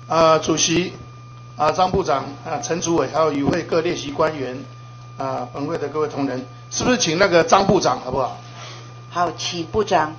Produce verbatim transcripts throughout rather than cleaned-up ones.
呃，主席啊，张部长啊，陈主委，还有与会各列席官员啊，本会的各位同仁，是不是请那个张部长好不好？ 好，请部长。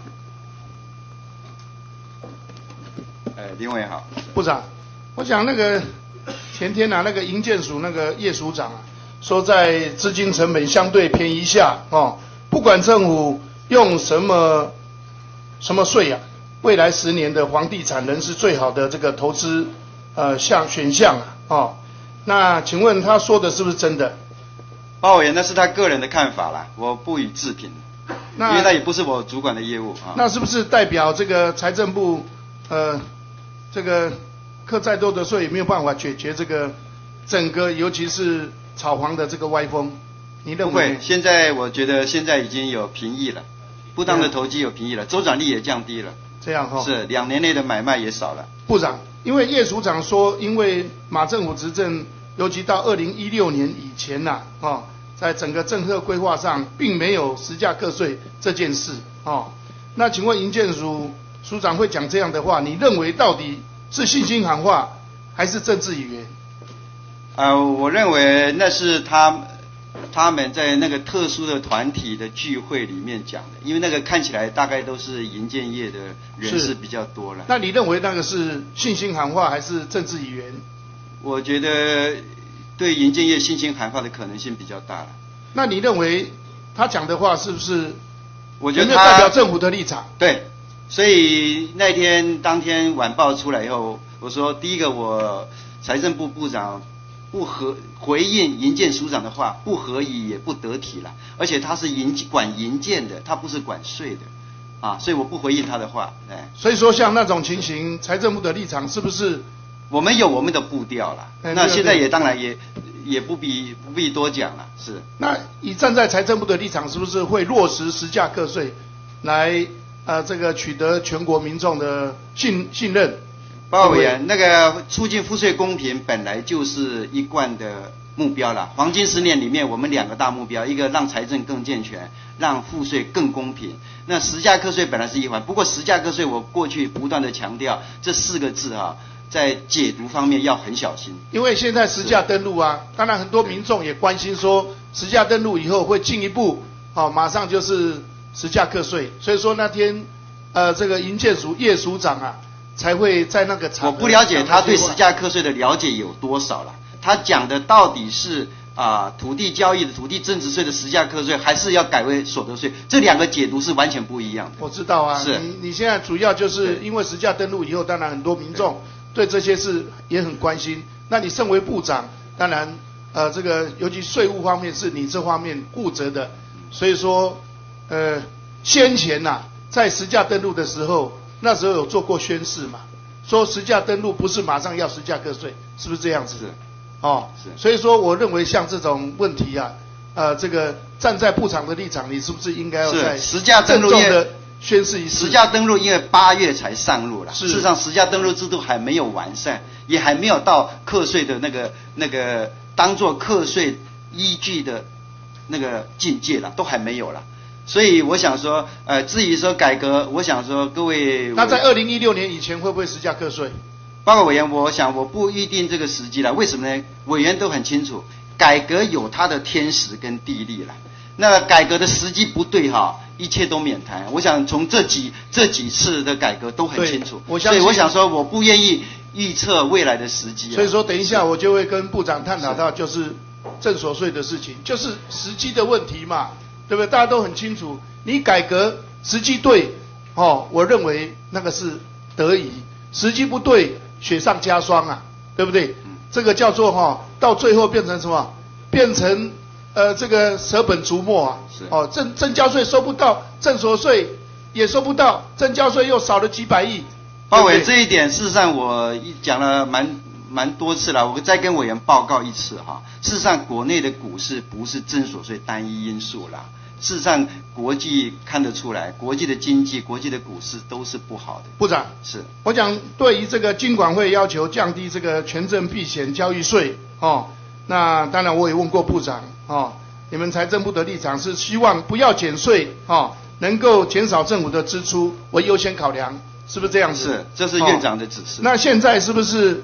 呃，林委好。 部长，我想那个前天啊，那个营建署那个叶署长啊，说在资金成本相对便宜下哦，不管政府用什么什么税啊，未来十年的房地产仍是最好的这个投资呃项选项啊哦。那请问他说的是不是真的？ 包委员，那是他个人的看法啦，我不予置评，因为那也不是我主管的业务啊。 那是不是代表这个财政部呃这个课再多的税也没有办法解决这个整个尤其是炒房的这个歪风？你认为？ 不会，现在我觉得现在已经有平抑了，不当的投机有平抑了，周转率也降低了。 这样哈、哦。 是两年内的买卖也少了。 部长，因为叶署长说，因为马政府执政，尤其到二零一六年以前呐、啊，哦，在整个政策规划上，并没有实价课税这件事哦。那请问营建署署长会讲这样的话，你认为到底是信心喊话，还是政治语言？ 呃，我认为那是他他们在那个特殊的团体的聚会里面讲的，因为那个看起来大概都是营建业的人士比较多了。 那你认为那个是信心喊话还是政治语言？ 我觉得对营建业信心喊话的可能性比较大了。 那你认为他讲的话是不是？ 我觉得他有没有代表政府的立场？ 对，所以那天当天晚报出来以后，我说第一个我财政部部长不合回应营建署长的话，不合宜也不得体了，而且他是营管营建的，他不是管税的，啊，所以我不回应他的话，哎。 所以说像那种情形，财政部的立场是不是？ 我们有我们的步调了， 哎、 那现在也当然也也不必不必多讲了，是。 那以站在财政部的立场，是不是会落实实价课税，来呃这个取得全国民众的信信任？ 报告委员，那个促进赋税公平本来就是一贯的目标了。黄金十年里面，我们两个大目标，一个让财政更健全，让赋税更公平。那实价课税本来是一环，不过实价课税我过去不断的强调这四个字啊，在解读方面要很小心。 因为现在实价登录啊，当然很多民众也关心说，实价登录以后会进一步哦，马上就是实价课税。所以说那天呃这个营建署叶署长啊。才会在那个场合。 我不了解他对实价课税的了解有多少了。他讲的到底是啊、呃、土地交易的土地增值税的实价课税，还是要改为所得税？这两个解读是完全不一样的。 我知道啊， 是你你现在主要就是因为实价登录以后，当然很多民众对这些事也很关心。那你身为部长，当然呃这个尤其税务方面是你这方面负责的，所以说呃先前呐、啊、在实价登录的时候。那时候有做过宣示嘛，说实价登录不是马上要实价课税，是不是这样子？ 是， 哦， 是。 所以说，我认为像这种问题啊，呃，这个站在部长的立场，你是不是应该要在实价登录的宣示一次？ 实价登录因为八月才上路了， 事实上实价登录制度还没有完善，也还没有到课税的那个那个当做课税依据的那个境界了，都还没有了。所以我想说，呃，至于说改革，我想说各位， 那在二零一六年以前会不会实价课税？ 报告委员，我想我不预定这个时机了。为什么呢？委员都很清楚，改革有它的天时跟地利了。那改革的时机不对哈，一切都免谈。我想从这几这几次的改革都很清楚， 我所以我想说，我不愿意预测未来的时机、啊。 所以说，等一下我就会跟部长探讨到就是正所税的事情，就是时机的问题嘛。对不对？大家都很清楚，你改革时机对，哦，我认为那个是得宜；时机不对，雪上加霜啊，对不对？嗯、这个叫做哈、哦，到最后变成什么？变成呃这个舍本逐末啊！哦，正正交税收不到，正所税也收不到，正交税又少了几百亿。 报委这一点，事实上我讲了蛮蛮多次了，我再跟委员报告一次哈。事实上，国内的股市不是正所税单一因素啦。事实上，国际看得出来，国际的经济、国际的股市都是不好的。 部长， 是我讲对于这个金管会要求降低这个权证避险交易税，哦，那当然我也问过部长，哦，你们财政部的立场是希望不要减税，哦，能够减少政府的支出为优先考量，是不是这样子？ 是，这是院长的指示。 哦、那现在是不是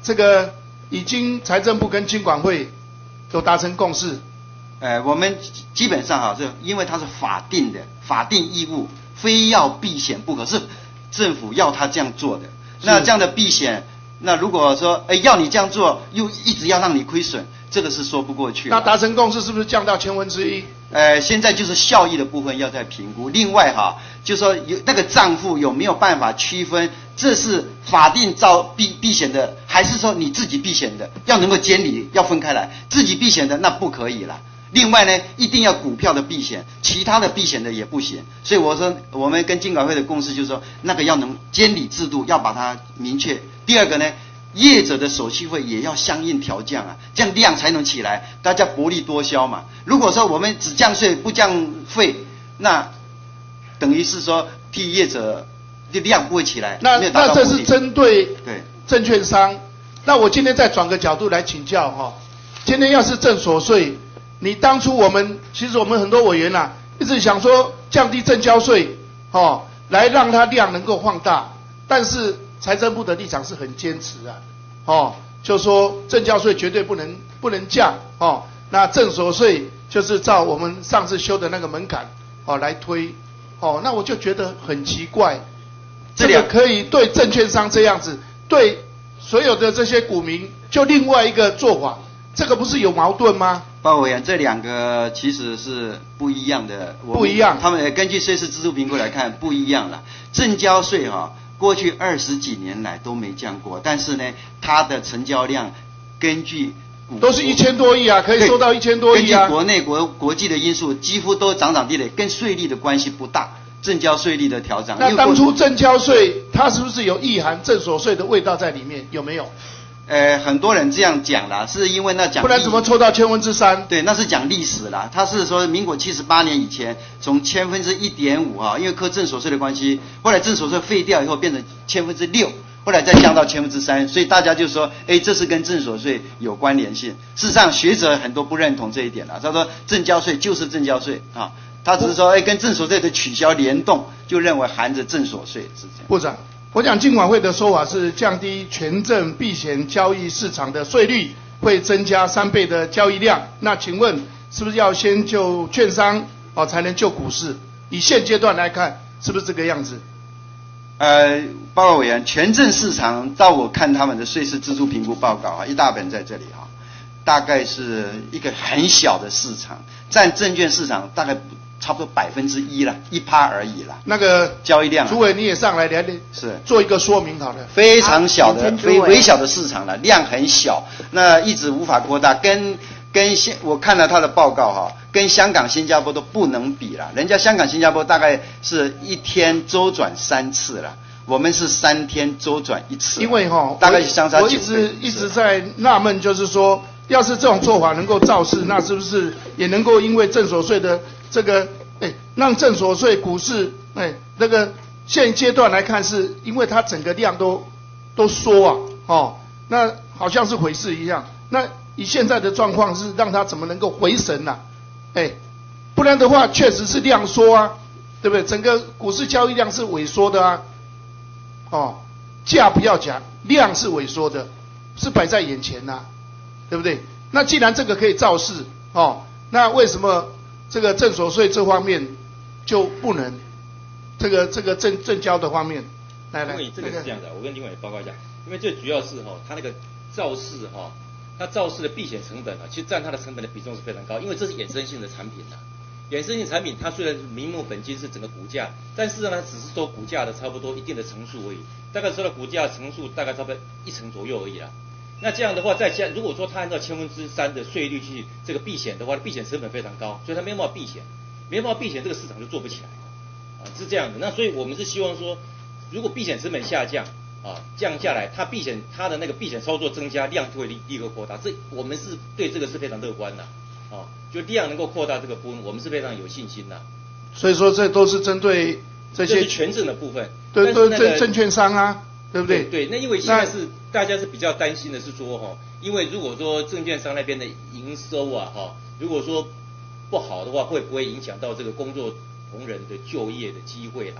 这个已经财政部跟金管会有达成共识。 呃，我们基本上哈，是因为它是法定的法定义务，非要避险不可，是政府要他这样做的。那这样的避险，那如果说哎要你这样做，又一直要让你亏损，这个是说不过去。 那达成共识是不是降到千分之一？ 呃，现在就是效益的部分要再评估。另外哈，就说有那个账户有没有办法区分，这是法定照避避险的，还是说你自己避险的？要能够监理，要分开来。自己避险的那不可以啦。另外呢，一定要股票的避险，其他的避险的也不行。所以我说，我们跟金管会的共识就是说，那个要能监理制度要把它明确。第二个呢，业者的手续费也要相应调降啊，这样量才能起来，大家薄利多销嘛。如果说我们只降税不降费，那等于是说替业者的量不会起来。 那那这是针对对证券商。那我今天再转个角度来请教哈，今天要是证所税，你当初我们其实我们很多委员呐、啊，一直想说降低证交税，哦，来让它量能够放大，但是财政部的立场是很坚持啊，哦，就说证交税绝对不能不能降，哦，那证所税就是照我们上次修的那个门槛，哦来推，哦，那我就觉得很奇怪，这个可以对证券商这样子，对所有的这些股民就另外一个做法，这个不是有矛盾吗？ 报告委员，这两个其实是不一样的。 不一样。 他们根据税事制度评估来看，不一样了。证交税哈、哦，过去二十几年来都没降过，但是呢，它的成交量根据都是一千多亿啊，可以收到一千多亿啊。 根据国内国国际的因素，几乎都涨涨跌跌，跟税率的关系不大。证交税率的调整。 那当初证交税，它是不是有意含证所税的味道在里面？有没有？ 呃，很多人这样讲啦，是因为那讲， 不然怎么抽到千分之三？ 对，那是讲历史啦。他是说民国七十八年以前，从千分之一点五啊，因为课证所税的关系，后来证所税废掉以后变成千分之六，后来再降到千分之三，所以大家就说，哎，这是跟证所税有关联性。事实上，学者很多不认同这一点啦，他说证交税就是证交税啊，他只是说，哎，跟证所税的取消联动，就认为含着证所税是这样。 部长。我讲金管会的说法是降低权证避险交易市场的税率，会增加三倍的交易量。那请问是不是要先救券商哦，才能救股市？以现阶段来看，是不是这个样子？ 呃，报告委员，权证市场照我看他们的税事支出评估报告啊，一大本在这里哈、啊，大概是一个很小的市场，占证券市场大概差不多百分之一了，一趴而已啦。 那个交易量、啊， 主委你也上来来是做一个说明好了。 非常小的、非微小的市场了，量很小，那一直无法扩大，跟跟现我看了他的报告哈，跟香港、新加坡都不能比了。人家香港、新加坡大概是一天周转三次了，我们是三天周转一次。 因为哈， 大概相差九倍。 我一直一直在纳闷，就是说，要是这种做法能够造势，那是不是也能够因为证所税的这个，哎，让证所税股市，哎，那个现阶段来看，是因为它整个量都都缩啊，哦，那好像是回事一样。那以现在的状况是让它怎么能够回神呐、啊？哎，不然的话确实是量缩啊，对不对？整个股市交易量是萎缩的啊，哦，价不要讲，量是萎缩的，是摆在眼前呐、啊，对不对？那既然这个可以造势，哦，那为什么这个证所税这方面就不能？这个这个证证交的方面，来来， 因为这个是这样的，我跟金管也报告一下，因为最主要是哈、哦，它那个造势哈、哦。它造势的避险成本啊，其实占它的成本的比重是非常高，因为这是衍生性的产品呐、啊。衍生性产品它虽然名目本金是整个股价，但是呢，它只是收股价的差不多一定的层数而已，大概收到股价层数大概差不多一成左右而已啦。那这样的话，再加如果说它按照千分之三的税率去这个避险的话，避险成本非常高，所以它没办法避险，没办法避险，这个市场就做不起来啊，是这样的。那所以我们是希望说，如果避险成本下降。啊，降下来，它避险它的那个避险操作增加，量就会立立刻扩大。这我们是对这个是非常乐观的，啊，就量能够扩大这个部分，我们是非常有信心的。 所以说这都是针对这些这是权证的部分， 对对， 那个、 证证券商啊，对不对？ 对，对那因为现在是大家是比较担心的是说哈，因为如果说证券商那边的营收啊哈，如果说不好的话，会不会影响到这个工作同仁的就业的机会啦？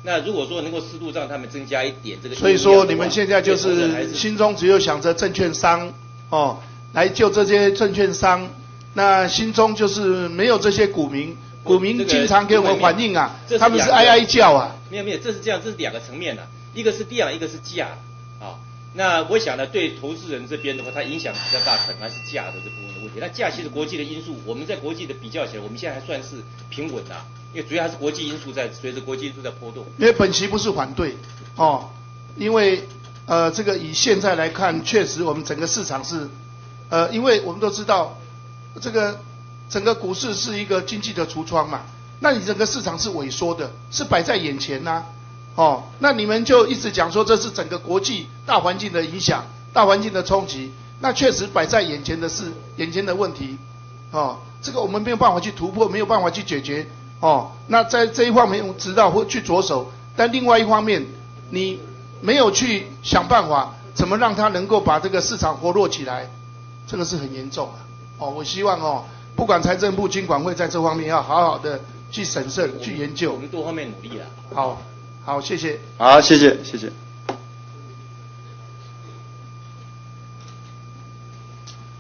那如果说能够适度让他们增加一点这个， 所以说你们现在就是心中只有想着证券商哦，来救这些证券商，那心中就是没有这些股民，股民经常给我们反映啊，他们是哀哀叫啊。 没有没有，这是这样，这是两个层面的、啊，一个是量，一个是价啊。那我想呢，对投资人这边的话，它影响比较大，可能还是价的这部分的问题。那价其实国际的因素，我们在国际的比较起来，我们现在还算是平稳啊，因为主要还是国际因素在随着国际因素在波动。 因为本席不是反对哦，因为呃这个以现在来看，确实我们整个市场是呃，因为我们都知道这个整个股市是一个经济的橱窗嘛，那你整个市场是萎缩的，是摆在眼前呐、啊。哦，那你们就一直讲说这是整个国际大环境的影响，大环境的冲击，那确实摆在眼前的事，眼前的问题，哦，这个我们没有办法去突破，没有办法去解决，哦，那在这一方面我们知道会去着手，但另外一方面，你没有去想办法，怎么让它能够把这个市场活络起来，这个是很严重啊，哦，我希望哦，不管财政部、金管会在这方面要好好的去审慎、去研究， 我们多方面努力啊。 好。好，谢谢。 好，谢谢，谢谢。